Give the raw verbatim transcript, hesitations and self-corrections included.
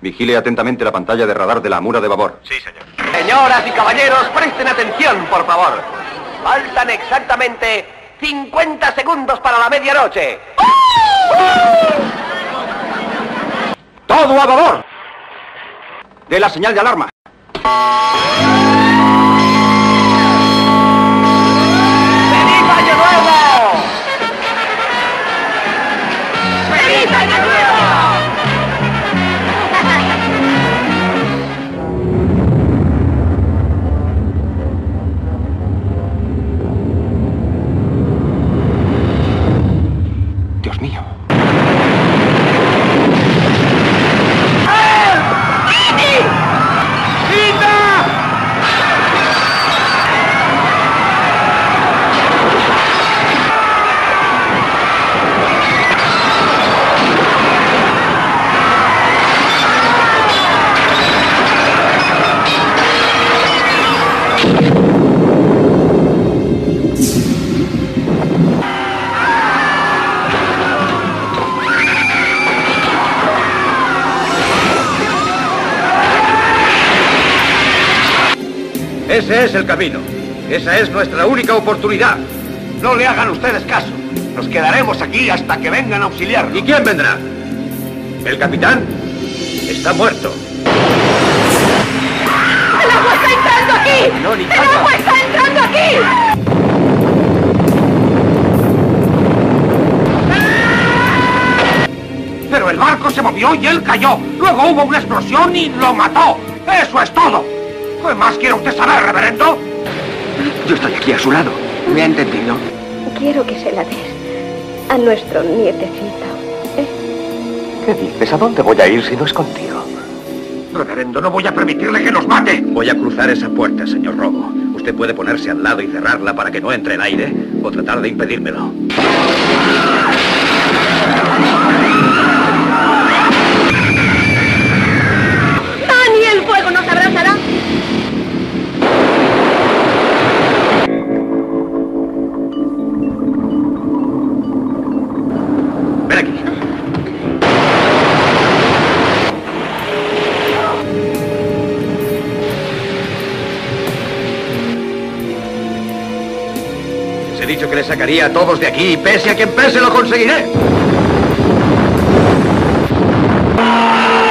Vigile atentamente la pantalla de radar de la Amura de babor. Sí, señor. Señoras y caballeros, presten atención, por favor. Faltan exactamente cincuenta segundos para la medianoche. ¡Todo a babor! De la señal de alarma. ¡Feliz Año Nuevo! ¡Feliz Año Nuevo! Dios mío. Ese es el camino. Esa es nuestra única oportunidad. No le hagan ustedes caso. Nos quedaremos aquí hasta que vengan a auxiliarnos. ¿Y quién vendrá? ¿El capitán? Está muerto. ¡El agua está entrando aquí! No, ni ¡El calma. agua está entrando aquí! Pero el barco se movió y él cayó. Luego hubo una explosión y lo mató. ¡Eso es todo! ¿Qué más quiere usted saber, reverendo? Yo estoy aquí a su lado. ¿Me ha entendido? Quiero que se la des a nuestro nietecito. ¿eh? ¿Qué dices? ¿A dónde voy a ir si no es contigo? Reverendo, no voy a permitirle que nos mate. Voy a cruzar esa puerta, señor Robo. Usted puede ponerse al lado y cerrarla para que no entre el aire o tratar de impedírmelo. ¡Dani, el fuego nos abrazará! Ven aquí. Les he dicho que les sacaría a todos de aquí y pese a quien pese lo conseguiré.